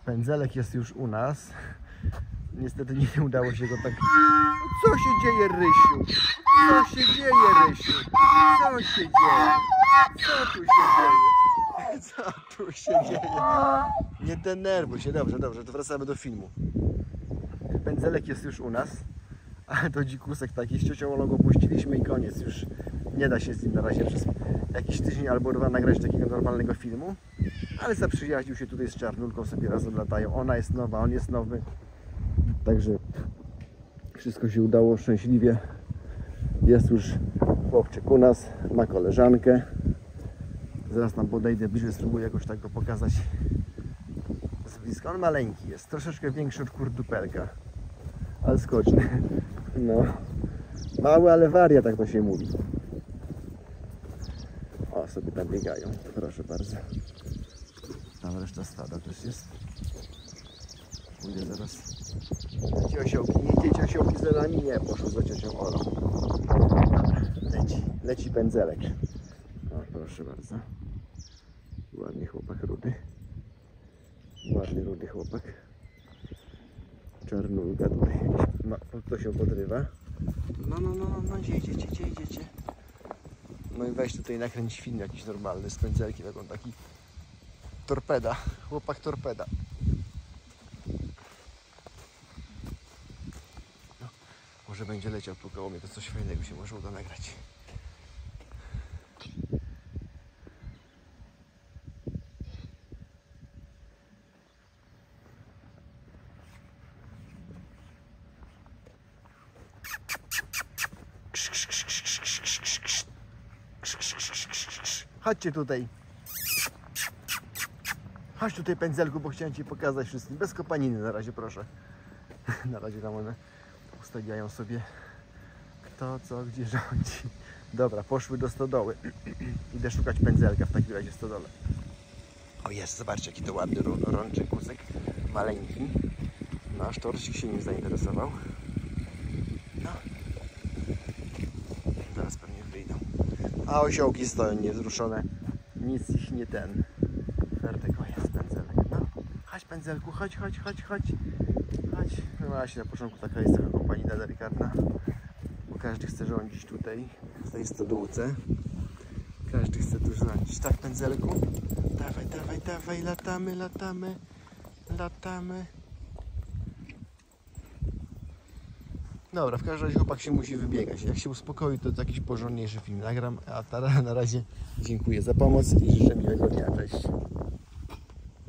Pędzelek jest już u nas. Niestety nie udało się go tak... Co się dzieje, Rysiu? Co się dzieje, Rysiu? Co się dzieje? Co tu się dzieje? Co tu się dzieje? Nie denerwuj się. Dobrze, dobrze, to wracamy do filmu. Pędzelek jest już u nas. Ale to dzikusek taki, z ciocią Olą go puściliśmy i koniec. Już nie da się z nim na razie przez jakiś tydzień albo dwa nagrać takiego normalnego filmu. Ale zaprzyjaźnił się tutaj z Czarnulką, sobie razem latają. Ona jest nowa, on jest nowy. Także wszystko się udało szczęśliwie. Jest już chłopczyk u nas, ma koleżankę. Zaraz tam podejdę bliżej, spróbuję jakoś tak go pokazać z bliska. On maleńki jest, troszeczkę większy od kurdupelka, ale skoczny. No, mały, ale wariat, tak to się mówi. O, sobie tam biegają, proszę bardzo. Tam reszta stada też jest. Pójdę zaraz. Osiołki, nie idziecie osiołki za nami? Nie, poszło za ciocią Olą. Leci pędzelek. O, proszę bardzo. Ładny chłopak rudy. Ładny rudy chłopak. Czarnulka tutaj. To się podrywa. No, gdzie idziecie? No i weź tutaj nakręć film jakiś normalny z pędzelkiem, jak on taki torpeda, chłopak torpeda. No, może będzie leciał po koło mnie, to coś fajnego się może uda nagrać. Chodźcie tutaj. Chodź tutaj, pędzelku, bo chciałem Ci pokazać wszystkim. Bez kopaniny na razie, proszę. Na razie tam one ustawiają sobie kto, co, gdzie rządzi. Dobra, poszły do stodoły. Idę szukać pędzelka w takim razie w stodole. O jest, zobaczcie, jaki to ładny rączek, kusek. Maleńki. Nasz torsik się nim zainteresował. No. Zaraz pewnie wyjdą. A osiołki stoją niewzruszone. Nic ich nie ten. Fertek, o jest pędzelek. No. Chodź, pędzelku, chodź. No właśnie, na początku taka jest taka kompanina delikatna. Bo każdy chce rządzić tutaj, w tej stodółce. Każdy chce tu rządzić. Tak, pędzelku? Dawaj, latamy. Dobra, w każdym razie chłopak się musi wybiegać. Jak się uspokoi, to jakiś porządniejszy film nagram. A na razie dziękuję za pomoc i życzę miłego dnia. Cześć.